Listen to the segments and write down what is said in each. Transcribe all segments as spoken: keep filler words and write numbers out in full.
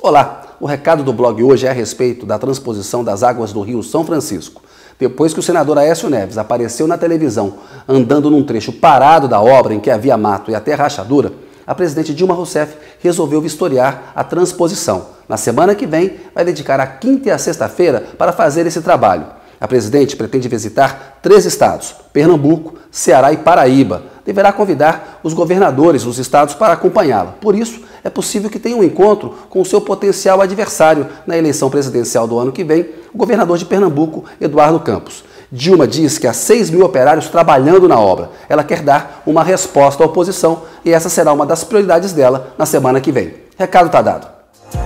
Olá, o recado do blog hoje é a respeito da transposição das águas do Rio São Francisco. Depois que o senador Aécio Neves apareceu na televisão andando num trecho parado da obra em que havia mato e até rachadura, a presidente Dilma Rousseff resolveu vistoriar a transposição. Na semana que vem, vai dedicar a quinta e a sexta-feira para fazer esse trabalho. A presidente pretende visitar três estados, Pernambuco, Ceará e Paraíba. Deverá convidar os governadores dos estados para acompanhá-la. Por isso, é possível que tenha um encontro com o seu potencial adversário na eleição presidencial do ano que vem, o governador de Pernambuco, Eduardo Campos. Dilma diz que há seis mil operários trabalhando na obra. Ela quer dar uma resposta à oposição e essa será uma das prioridades dela na semana que vem. Recado está dado.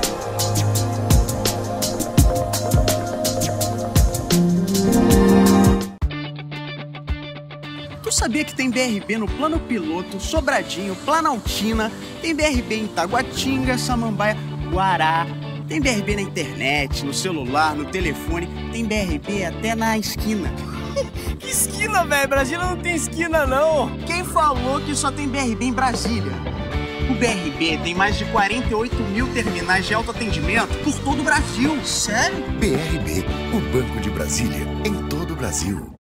Tu sabia que tem B R B no Plano Piloto, Sobradinho, Planaltina, tem B R B em Taguatinga, Samambaia, Guará, tem B R B na internet, no celular, no telefone, tem B R B até na esquina. Que esquina, velho? Brasília não tem esquina, não. Quem falou que só tem B R B em Brasília? O B R B tem mais de quarenta e oito mil terminais de autoatendimento por todo o Brasil. Sério? B R B, o Banco de Brasília, em todo o Brasil.